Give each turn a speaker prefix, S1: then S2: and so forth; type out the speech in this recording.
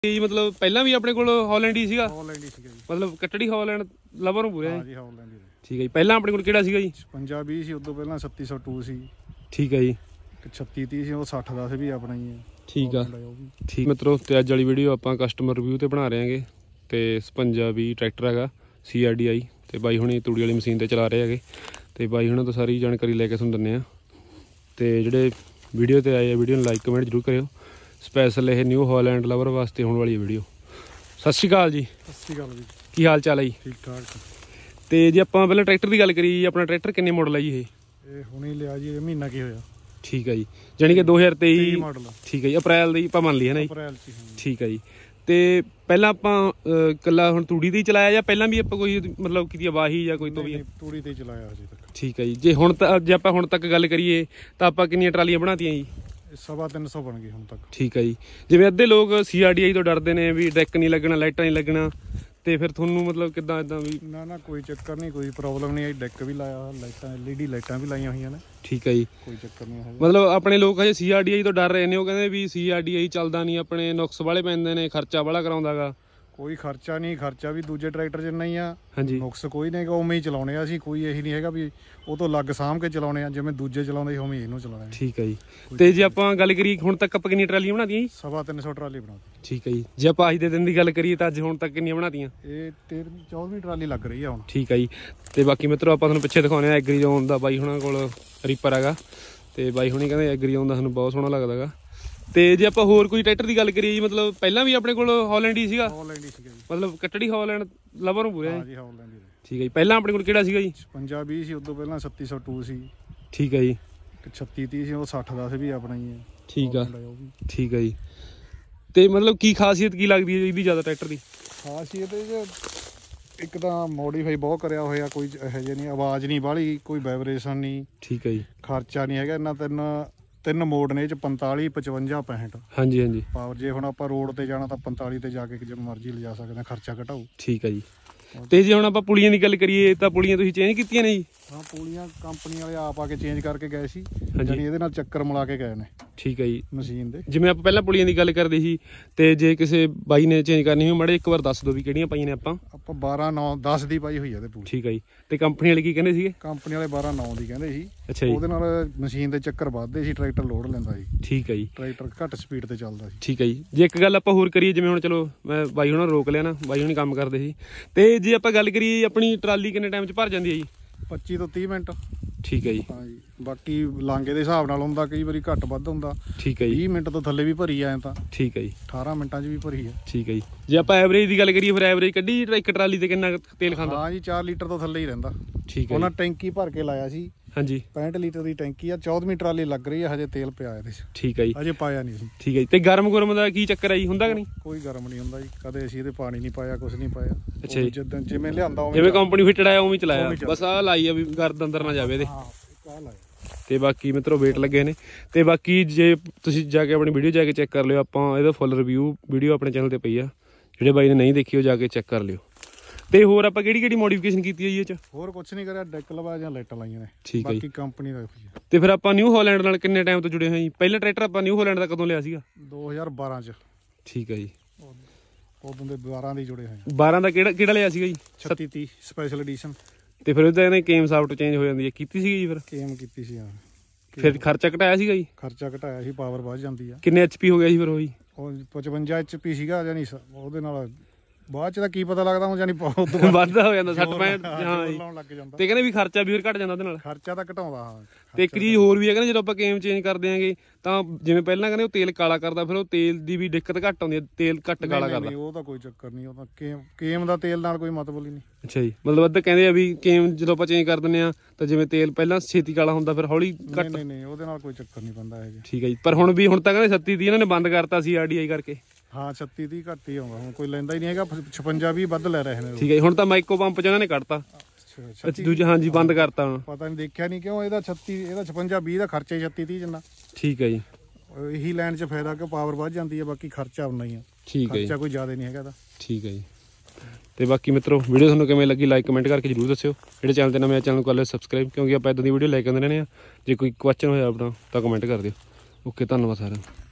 S1: मतलब पहला भी अपने कोल हॉलैंड ही सीगा।
S2: हॉलैंड ही सीगा जी।
S1: मतलब कट्टड़ी हॉलैंड लवर ਨੂੰ ਪੂਰਾ
S2: ਹਾਂ ਜੀ ਹੌਲੈਂਡ ਹੀ।
S1: ਠੀਕ ਹੈ ਜੀ। ਪਹਿਲਾਂ ਆਪਣੇ ਕੋਲ ਕਿਹੜਾ ਸੀਗਾ ਜੀ?
S2: 55 ਸੀ, ਉਦੋਂ ਪਹਿਲਾਂ 3602 ਸੀ।
S1: ਠੀਕ ਹੈ ਜੀ।
S2: 3630 ਸੀ, ਉਹ 6010 ਵੀ ਆਪਣਾ ਹੀ ਹੈ।
S1: ਠੀਕ ਆ ਠੀਕ ਮਿੱਤਰੋ। ਤੇ ਅੱਜ ਵਾਲੀ ਵੀਡੀਓ ਆਪਾਂ ਕਸਟਮਰ ਰਿਵਿਊ ਤੇ ਬਣਾ ਰਹੇ ਹਾਂਗੇ। ਤੇ 55 ਟਰੈਕਟਰ ਹੈਗਾ CRDI ਤੇ ਬਾਈ ਹੁਣੀ ਤੂੜੀ ਵਾਲੀ ਮਸ਼ੀਨ ਤੇ ਚਲਾ ਰਹੇ ਹੈਗੇ। ਤੇ ਬਾਈ ਹੁਣਾਂ ਤੋਂ ਸਾਰੀ ਜਾਣਕਾਰੀ ਲੈ ਕੇ ਤੁਹਾਨੂੰ ਦਿੰਦੇ ਆ। ਤੇ ਜਿਹੜੇ ਵੀਡੀਓ ਤੇ ਆਏ ਆ ਵੀਡੀਓ ਨੂੰ ਲਾਈਕ ਕਮੈਂਟ ਜ਼ਰੂਰ ਕਰਿਓ। ਸਪੈਸ਼ਲ ਇਹ ਨਿਊ ਹੌਲੈਂਡ ਲਵਰ ਵਾਸਤੇ ਹੋਣ ਵਾਲੀ ਵੀਡੀਓ। ਸਤਿ ਸ਼੍ਰੀ ਅਕਾਲ ਜੀ।
S2: ਸਤਿ ਸ਼੍ਰੀ ਅਕਾਲ ਜੀ।
S1: ਕੀ ਹਾਲ ਚਾਲ ਹੈ ਜੀ?
S2: ਠੀਕ ਠਾਕ। ਤੇ
S1: ਜੇ ਆਪਾਂ ਪਹਿਲਾਂ ਟਰੈਕਟਰ ਦੀ ਗੱਲ ਕਰੀਏ, ਆਪਣਾ ਟਰੈਕਟਰ ਕਿੰਨੇ ਮਾਡਲ ਹੈ ਜੀ? ਇਹ
S2: ਹੁਣੇ ਲਿਆ ਜੀ, ਇਹ ਮਹੀਨਾ ਕੀ ਹੋਇਆ।
S1: ਠੀਕ ਹੈ ਜੀ। ਜਾਣੀ ਕਿ 2023
S2: ਮਾਡਲ।
S1: ਠੀਕ ਹੈ ਜੀ। ਅਪ੍ਰੈਲ ਦੀ ਆਪਾਂ ਮੰਨ ਲਈ ਹੈ ਨਾ ਜੀ?
S2: ਅਪ੍ਰੈਲ ਚ। ਠੀਕ
S1: ਹੈ ਜੀ। ਤੇ ਪਹਿਲਾਂ ਆਪਾਂ ਇਕੱਲਾ ਹੁਣ ਤੂੜੀ ਤੇ ਹੀ ਚਲਾਇਆ ਜਾਂ ਪਹਿਲਾਂ ਵੀ ਆਪਾਂ ਕੋਈ ਮਤਲਬ ਕੀਤੀ ਵਾਹੀ ਜਾਂ ਕੋਈ ਤੋਂ ਵੀ?
S2: ਤੂੜੀ ਤੇ ਚਲਾਇਆ ਹਜੇ ਤੱਕ।
S1: ਠੀਕ ਹੈ ਜੀ। ਜੇ ਆਪਾਂ ਹੁਣ ਤੱਕ ਗੱਲ ਕਰੀਏ ਤਾਂ ਆਪਾਂ ਕਿੰਨੀਆਂ ਟਰਾਲੀਆਂ ਬਣਾਤੀਆਂ ਜੀ?
S2: 350 ਬਣ ਗਈ ਹੁਣ ਤੱਕ।
S1: ਠੀਕ ਹੈ ਜੀ। ਜਿਵੇਂ ਅੱਧੇ ਲੋਕ CRDI ਤੋਂ ਡਰਦੇ ਨੇ ਵੀ ਡੈਕ ਨਹੀਂ ਲੱਗਣਾ, ਲਾਈਟਾਂ ਨਹੀਂ ਲੱਗਣਾ, ਤੇ ਫਿਰ ਤੁਹਾਨੂੰ ਮਤਲਬ ਕਿੱਦਾਂ ਇਦਾਂ ਵੀ?
S2: ਨਾ ਕੋਈ ਚੱਕਰ ਨਹੀਂ, ਕੋਈ ਪ੍ਰੋਬਲਮ ਨਹੀਂ ਆਈ। ਡੈਕ ਵੀ ਲਾਇਆ, ਲਾਈਟਾਂ LED ਲਾਈਟਾਂ ਵੀ ਲਾਈਆਂ ਹੋਈਆਂ ਨੇ।
S1: ਠੀਕ ਹੈ ਜੀ।
S2: ਕੋਈ ਚੱਕਰ ਨਹੀਂ ਹੈ।
S1: ਮਤਲਬ ਆਪਣੇ ਲੋਕ ਹਜੇ CRDI ਤੋਂ ਡਰ ਰਹੇ ਨੇ। ਉਹ ਕਹਿੰਦੇ ਵੀ CRDI ਚੱਲਦਾ ਨਹੀਂ, ਆਪਣੇ ਨੁਕਸ ਵਾਲੇ ਪੈਂਦੇ ਨੇ, ਖਰਚਾ ਵਾਲਾ ਕਰਾਉਂਦਾ ਗਾ।
S2: ਕੋਈ ਖਰਚਾ ਨਹੀਂ, ਖਰਚਾ ਵੀ ਦੂਜੇ ਟਰੈਕਟਰ ਜਿੰਨਾ ਹੀ ਆ।
S1: ਹਾਂਜੀ।
S2: ਨੁਕਸ ਕੋਈ ਨਹੀਂ ਹੈਗਾ, ਉਵੇਂ ਹੀ ਚਲਾਉਣੇ ਆ ਅਸੀਂ। ਕੋਈ ਇਹੀ ਨਹੀਂ ਹੈਗਾ ਵੀ ਉਹ ਤੋਂ ਲੱਗ ਸਾਂਭ ਕੇ ਚਲਾਉਣੇ ਆ, ਜਿਵੇਂ ਦੂਜੇ ਚਲਾਉਂਦੇ ਉਵੇਂ ਇਹਨੂੰ ਚਲਾਉਣਾ। ਠੀਕ
S1: ਹੈ ਜੀ। ਤੇ ਜੇ ਆਪਾਂ ਗੱਲ ਕਰੀਏ ਹੁਣ ਤੱਕ ਆਪਾਂ ਕਿੰਨੀਆਂ ਟਰਾਲੀਆਂ ਬਣਾਤੀਆਂ ਜੀ?
S2: 350 ਟਰਾਲੀ ਬਣਾਤੀ।
S1: ਠੀਕ ਹੈ ਜੀ। ਜੇ ਆਪਾਂ ਅੱਜ ਦੇ ਦਿਨ ਦੀ ਗੱਲ ਕਰੀਏ ਤਾਂ ਅੱਜ ਹੁਣ ਤੱਕ ਕਿੰਨੀਆਂ ਬਣਾਤੀਆਂ?
S2: ਇਹ 13ਵੀਂ 14ਵੀਂ ਟਰਾਲੀ ਲੱਗ ਰਹੀ ਆ ਹੁਣ।
S1: ਠੀਕ ਹੈ ਜੀ। ਤੇ ਬਾਕੀ ਮਿੱਤਰੋ ਆਪਾਂ ਤੁਹਾਨੂੰ ਪਿੱਛੇ ਦਿਖਾਉਂਦੇ ਆ ਐਗਰੀ ਜ਼ੋਨ ਦਾ ਬਾਈ ਹੁਣਾਂ ਕੋਲ ਰੀਪਰ ਹੈਗਾ। ਤੇ ਬਾਈ ਹੁਣੀ ਕਹਿੰਦੇ ਐਗਰੀ ਜ਼ੋਨ ਦਾ ਸਾਨੂੰ ਬਹੁਤ ਸੋਹਣਾ ਲੱਗਦਾ ਗਾ। ਤੇ ਜੇ ਆਪਾਂ ਹੋਰ ਕੋਈ ਟਰੈਕਟਰ ਦੀ ਗੱਲ ਕਰੀਏ ਜੀ, ਮਤਲਬ ਪਹਿਲਾਂ ਵੀ ਆਪਣੇ ਕੋਲ ਹੌਲੈਂਡ ਹੀ ਸੀਗਾ।
S2: ਹੌਲੈਂਡ ਹੀ ਸੀਗਾ ਜੀ।
S1: ਮਤਲਬ ਕਟੜੀ ਹੌਲੈਂਡ ਲਵਰ ਨੂੰ ਪੂਰਾ
S2: ਜੀ। ਹੌਲੈਂਡ ਹੀ।
S1: ਠੀਕ ਹੈ ਜੀ। ਪਹਿਲਾਂ ਆਪਣੇ ਕੋਲ ਕਿਹੜਾ ਸੀਗਾ ਜੀ?
S2: 55 ਸੀ, ਉਦੋਂ ਪਹਿਲਾਂ 3602 ਸੀ।
S1: ਠੀਕ ਹੈ ਜੀ।
S2: 3630 ਸੀ, ਉਹ 6010 ਵੀ ਆਪਣਾ ਹੀ ਹੈ।
S1: ਠੀਕ ਆ ਠੀਕ ਹੈ ਜੀ। ਤੇ ਮਤਲਬ ਕੀ ਖਾਸੀਅਤ ਕੀ ਲੱਗਦੀ ਹੈ ਇਹਦੀ ਜ਼ਿਆਦਾ ਟਰੈਕਟਰ ਦੀ?
S2: ਖਾਸੀਅਤ ਇੱਕ ਤਾਂ ਮੋਡੀਫਾਈ ਬਹੁਤ ਕਰਿਆ ਹੋਇਆ, ਕੋਈ ਇਹੋ ਜਿਹੀ ਨਹੀਂ, ਆਵਾਜ਼ ਨਹੀਂ ਬਾਹਲੀ, ਕੋਈ ਵਾਈਬ੍ਰੇਸ਼ਨ ਨਹੀਂ।
S1: ਠੀਕ ਹੈ ਜੀ।
S2: ਖਰਚਾ ਨਹੀਂ ਹੈਗਾ ਇੰਨਾ। ਤਿੰਨ ਮੋਡ ਨੇ ਇਹ ਚ, 45 55 65।
S1: ਹਾਂਜੀ ਹਾਂਜੀ।
S2: ਪਾਵਰ ਜੇ ਹੁਣ ਆਪਾਂ ਰੋਡ ਤੇ ਜਾਣਾ ਤਾਂ 45 ਤੇ ਜਾ ਕੇ ਜਿਵੇਂ ਮਰਜ਼ੀ ਲਿਜਾ ਸਕਦੇ ਹਾਂ, ਖਰਚਾ ਘਟਾਊ।
S1: ਠੀਕ ਹੈ ਜੀ। ਤੇ ਜੇ ਹੁਣ ਆਪਾਂ ਪੁਲੀਆਂ ਦੀ ਗੱਲ ਕਰੀਏ ਤਾਂ ਪੁਲੀਆਂ ਤੁਸੀਂ ਚੇਂਜ ਕੀਤੀਆਂ ਨੇ ਜੀ?
S2: ਹਾਂ, ਪੁਲੀਆਂ ਕੰਪਨੀ ਵਾਲੇ ਆਪ ਆ ਕੇ ਚੇਂਜ ਕਰਕੇ ਗਏ ਸੀ। ਜਾਨੀ ਇਹਦੇ ਨਾਲ ਚੱਕਰ ਮਿਲਾ ਕੇ ਗਏ ਨੇ। ਠੀਕ ਹੈ ਜੀ। ਮਸ਼ੀਨ ਦੇ
S1: ਜਿਵੇਂ ਆਪਾਂ ਪਹਿਲਾਂ ਪੁਲੀਆਂ ਦੀ ਗੱਲ ਕਰਦੇ ਸੀ, ਤੇ ਜੇ ਕਿਸੇ ਬਾਈ ਨੇ ਚੇਂਜ ਕਰਨੀ ਹੋਵੇ ਮਾੜੇ ਇੱਕ ਵਾਰ ਦੱਸ ਦਿਓ ਵੀ ਕਿਹੜੀਆਂ ਪਾਈਆਂ ਨੇ ਆਪਾਂ?
S2: 12 9 10 ਦੀ ਪਾਈ ਹੋਈ ਆ ਤੇ ਪੂਰੀ।
S1: ਠੀਕ ਹੈ ਜੀ। ਤੇ ਕੰਪਨੀ ਵਾਲੇ ਕੀ ਕਹਿੰਦੇ ਸੀਗੇ?
S2: ਕੰਪਨੀ ਵਾਲੇ 12 9 ਦੀ ਕਹਿੰਦੇ ਸੀ।
S1: ਅੱਛਾ ਜੀ।
S2: ਉਹਦੇ ਨਾਲ ਮਸ਼ੀਨ ਦੇ ਚੱਕਰ ਵੱਧਦੇ ਸੀ, ਟਰੈਕਟਰ ਲੋਡ ਲੈਂਦਾ ਸੀ।
S1: ਠੀਕ ਹੈ ਜੀ।
S2: ਟਰੈਕਟਰ ਘੱਟ ਸਪੀਡ ਤੇ ਚੱਲਦਾ ਸੀ।
S1: ਠੀਕ ਹੈ ਜੀ। ਜੇ ਇੱਕ ਗੱਲ ਆਪਾਂ ਹੋਰ ਕਰੀਏ, ਜਿਵੇਂ ਹੁਣ ਚਲੋ ਮੈਂ ਬਾਈ ਹੁਣਾਂ ਰੋਕ ਲਿਆ ਨਾ, ਬਾਈ ਹੁਣੀ ਕੰਮ ਕਰਦੇ ਸੀ, ਤੇ ਜੇ ਆਪਾਂ ਗੱਲ ਕਰੀਏ ਆਪਣੀ ਟਰਾਲੀ ਕਿੰਨੇ ਟਾਈਮ 'ਚ ਭਰ ਜਾਂਦੀ ਹੈ ਜੀ?
S2: 25 ਤੋਂ 30 ਮਿੰਟ।
S1: ਠੀਕ ਹੈ ਜੀ।
S2: ਹਾਂ ਜੀ। ਬਾਕੀ ਲਾਂਗੇ ਦੇ ਹਿਸਾਬ ਨਾਲ ਹੁੰਦਾ, ਕਈ ਵਾਰੀ ਘੱਟ ਵੱਧ ਹੁੰਦਾ।
S1: ਠੀਕ ਹੈ ਜੀ।
S2: 20 ਮਿੰਟ ਤੋਂ ਥੱਲੇ ਵੀ ਭਰੀ ਆ ਤਾਂ।
S1: ਠੀਕ ਹੈ ਜੀ।
S2: 18 ਮਿੰਟਾਂ 'ਚ ਵੀ ਭਰੀ ਆ।
S1: ਠੀਕ ਹੈ ਜੀ। ਜੇ ਆਪਾਂ ਐਵਰੇਜ ਦੀ ਗੱਲ ਕਰੀਏ, ਫਿਰ ਐਵਰੇਜ ਕੱਢੀ ਇੱਕ ਟਰਾਲੀ ਤੇ ਕਿੰਨਾ ਤੇਲ ਖਾਂਦਾ? ਹਾਂ
S2: ਜੀ, 4 ਲੀਟਰ ਤੋਂ ਥੱਲੇ ਹੀ ਰਹਿੰਦਾ।
S1: ਠੀਕ ਹੈ।
S2: ਉਹਨਾਂ ਟੈਂਕੀ ਭਰ ਕੇ ਲਾਇਆ ਸੀ। ਹਾਂਜੀ। 65 ਲੀਟਰ ਦੀ ਟੈਂਕੀ ਆ। 14ਵੀਂ ਟਰਾਲੀ ਲੱਗ ਰਹੀ ਆ, ਹਜੇ ਤੇਲ ਪਿਆ ਇਹਦੇ 'ਚ।
S1: ਠੀਕ ਹੈ ਜੀ।
S2: ਹਜੇ ਪਾਇਆ ਨਹੀਂ ਸੀ।
S1: ਠੀਕ ਹੈ ਜੀ। ਤੇ ਗਰਮ ਦਾ ਕੀ ਚੱਕਰ ਆ ਜੀ? ਹੁੰਦਾ ਕਿ ਨਹੀਂ?
S2: ਕੋਈ ਗਰਮ ਨਹੀਂ ਹੁੰਦਾ ਜੀ, ਕਦੇ ਅਸੀਂ ਇਹਦੇ ਪਾਣੀ ਨਹੀਂ ਪਾਇਆ, ਕੁਝ ਨਹੀਂ ਪਾਇਆ।
S1: ਅੱਛਾ ਜੀ।
S2: ਜਿੱਦਾਂ ਜਿਵੇਂ ਲਿਆਂਦਾ ਉਵੇਂ,
S1: ਜਿਵੇਂ ਕੰਪਨੀ ਫਿੱਟਡ ਆਇਆ ਉਵੇਂ ਚਲਾਇਆ, ਬਸ ਆਹ ਲਾਈ ਆ ਵੀ ਗਰਦ ਅੰਦਰ ਨਾ ਜਾਵੇ ਇਹਦੇ। ਤੇ ਬਾਕੀ ਮਿੱਤਰੋ ਵੇਟ ਲੱਗੇ ਨੇ। ਤੇ ਬਾਕੀ ਜੇ ਤੁਸੀਂ ਜਾ ਕੇ ਆਪਣੀ ਵੀਡੀਓ ਜਾ ਕੇ ਚੈੱਕ ਕਰ ਲਿਓ, ਆਪਾਂ ਇਹਦਾ ਫੁੱਲ ਰਿਵਿਊ ਵੀਡੀਓ ਆਪਣੇ ਚੈਨਲ ਤੇ ਪਈ ਆ। ਜਿਹੜੇ ਬਾਈ ਨੇ ਨਹੀਂ ਦੇਖੀ ਉਹ ਜਾ ਕੇ ਚੈੱਕ ਕਰ ਲਿਓ। ਤੇ ਹੋਰ ਆਪਾਂ ਕਿਹੜੀ ਮੋਡੀਫਿਕੇਸ਼ਨ ਕੀਤੀ ਹੈ ਜੀ ਇਹ 'ਚ? ਹੋਰ ਕੁਝ ਨਹੀਂ ਕਰਿਆ, ਡੈਕ ਲਵਾ ਜਾਂ ਲਾਈਟਾਂ ਲਾਈਆਂ ਨੇ। ਠੀਕ ਹੈ ਜੀ। ਬਾਕੀ ਕੰਪਨੀ ਦਾ। ਤੇ ਫਿਰ ਆਪਾਂ ਨਿਊ ਹੌਲੈਂਡ ਨਾਲ ਕਿੰਨੇ ਟਾਈਮ ਤੋਂ ਜੁੜੇ ਹੋਏ ਜੀ? ਪਹਿਲਾ ਟਰੈਕਟਰ ਆਪਾਂ ਨਿਊ ਹੌਲੈਂਡ ਦਾ ਕਦੋਂ ਲਿਆ ਸੀਗਾ?
S2: 2012 'ਚ।
S1: ਠੀਕ ਹੈ ਜੀ।
S2: ਉਦੋਂ ਦੇ 12 ਦੀ ਜੁੜੇ ਹੋਏ।
S1: 12 ਦਾ ਕਿਹੜਾ ਲਿਆ ਸੀਗਾ ਜੀ?
S2: 3630 ਸਪੈਸ਼ਲ ਐਡੀਸ਼ਨ।
S1: ਤੇ ਫਿਰ ਉਹਦਾ ਇਹਨੇ ਕੇਮ ਸਾਫਟ ਚੇਂਜ ਹੋ ਜਾਂਦੀ ਹੈ, ਕੀਤੀ ਸੀਗੀ ਜੀ? ਫਿਰ
S2: ਕੇਮ ਕੀਤੀ ਸੀ। ਹਾਂ।
S1: ਫਿਰ ਖਰਚਾ ਘਟਾਇਆ ਸੀਗਾ ਜੀ? ਖਰਚਾ
S2: ਘਟਾਇਆ ਸੀ, ਪਾਵਰ ਵੱਧ ਜਾਂਦੀ ਆ।
S1: ਕਿੰਨੇ HP ਹੋ ਗਿਆ ਸੀ ਫਿਰ? ਉਹੀ
S2: 55 HP ਸੀਗਾ। ਜਾਨੀ ਉਹਦੇ ਨਾਲ ਬਾਅਦ 'ਚ ਤਾਂ ਕੀ ਪਤਾ ਲੱਗਦਾ, ਜਾਨੀ
S1: ਵੱਧਦਾ ਹੋ ਜਾਂਦਾ 60 65। ਹਾਂ ਜੀ। ਤੇ ਕਹਿੰਦੇ ਵੀ ਖਰਚਾ ਵੀ ਫਿਰ ਘਟ ਜਾਂਦਾ ਉਹਦੇ ਨਾਲ।
S2: ਖਰਚਾ ਤਾਂ ਘਟਾਉਂਦਾ। ਹਾਂ।
S1: ਤੇ ਇੱਕ ਚੀਜ਼ ਹੋਰ ਵੀ ਹੈ, ਕਹਿੰਦੇ ਜਦੋਂ ਆਪਾਂ ਕੇਮ ਚੇਂਜ ਕਰਦੇ ਆਂਗੇ ਤਾਂ ਜਿਵੇਂ ਪਹਿਲਾਂ ਕਹਿੰਦੇ ਉਹ ਤੇਲ ਕਾਲਾ ਕਰਦਾ, ਫਿਰ ਉਹ ਤੇਲ ਦੀ ਵੀ ਦਿੱਕਤ ਘੱਟ ਆਉਂਦੀ ਹੈ, ਤੇਲ ਘੱਟ ਕਾਲਾ ਕਰਦਾ।
S2: ਉਹ ਤਾਂ ਕੋਈ ਚੱਕਰ ਨਹੀਂ, ਉਹ ਤਾਂ ਕੇਮ ਦਾ ਤੇਲ ਨਾਲ ਕੋਈ ਮਤਲਬ ਹੀ ਨਹੀਂ।
S1: ਅੱਛਾ ਜੀ। ਮਤਲਬ ਅੱਧੇ ਕਹਿੰਦੇ ਆ ਵੀ ਕੇਮ ਜਦੋਂ ਆਪਾਂ ਚੇਂਜ ਕਰ ਦਿੰਦੇ ਆ ਤਾਂ ਜਿਵੇਂ ਤੇਲ ਪਹਿਲਾਂ ਛੇਤੀ ਕਾਲਾ ਹੁੰਦਾ, ਫਿਰ ਹੌਲੀ ਘੱਟ।
S2: ਨਹੀਂ, ਉਹਦੇ ਨਾਲ ਕੋਈ ਚੱਕਰ ਨਹੀਂ ਪੈਂਦਾ ਇਹ।
S1: ਠੀਕ ਹੈ ਜੀ। ਪਰ ਹੁਣ ਤਾਂ ਕਹਿੰਦੇ 36 ਇਹਨਾਂ ਨੇ ਬੰਦ ਕਰਤਾ ਸੀ CRDI ਕਰਕੇ।
S2: ਹਾਂ, 36 ਘੱਟ ਹੀ ਆਉਂਦਾ ਹੁਣ, ਕੋਈ ਲੈਂਦਾ ਹੀ ਨਹੀਂ ਹੈਗਾ। 56 ਵੱਧ ਲੈ ਰਹੇ ਨੇ।
S1: ਠੀਕ ਹੈ ਜੀ। ਹੁਣ ਤਾਂ ਮਾਈਕੋ ਪੰਪ 'ਚ ਇਹਨਾਂ ਨੇ ਕੱਢਤਾ ਦੂਜਾ। ਹਾਂਜੀ, ਬੰਦ ਕਰਤਾ ਹੁਣ।
S2: ਪਤਾ ਨਹੀਂ, ਦੇਖਿਆ ਨਹੀਂ ਕਿਉਂ। ਇਹਦਾ 56 ਦਾ ਖਰਚਾ ਹੀ 36 30 ਜਿੰਨਾ। ਠੀਕ ਹੈ ਜੀ। ਇਹੀ ਲੈਣ 'ਚ ਫਾਇਦਾ ਕਿ ਪਾਵਰ ਵੱਧ ਜਾਂਦੀ ਹੈ, ਬਾਕੀ ਖਰਚਾ ਉਨਾ ਹੀ ਆ। ਠੀਕ ਹੈ। ਖਰਚਾ ਕੋਈ ਜ਼ਿਆਦਾ ਨਹੀਂ ਹੈਗਾ ਇਹਦਾ। ਠੀਕ ਹੈ ਜੀ। ਤੇ ਬਾਕੀ ਮਿੱਤਰੋ ਵੀਡੀਓ ਤੁਹਾਨੂੰ ਕਿਵੇਂ ਲੱਗੀ ਲਾਈਕ ਕਮੈਂਟ ਕਰਕੇ ਜ਼ਰੂਰ ਦੱਸਿਓ। ਜਿਹੜੇ ਚੈਨਲ ਤੇ ਨਵੇਂ ਆ ਚੈਨਲ ਨੂੰ ਕਰ ਲਿਓ ਸਬਸਕ੍ਰਾਈਬ, ਕਿਉਂਕਿ ਆਪਾਂ ਇਦਾਂ ਦੀ ਵੀਡੀਓ ਲੈ ਕੇ ਆਉਂਦੇ ਰਹਿੰਦੇ ਆ। ਜੇ ਕੋਈ ਕੁਐਸਚਨ ਹੋਇਆ ਆਪਣਾ ਤਾਂ ਕਮੈਂਟ ਕਰ ਦਿਓ। ਓਕੇ, ਧੰਨਵਾਦ ਸਾਰਿਆਂ ਨੂੰ।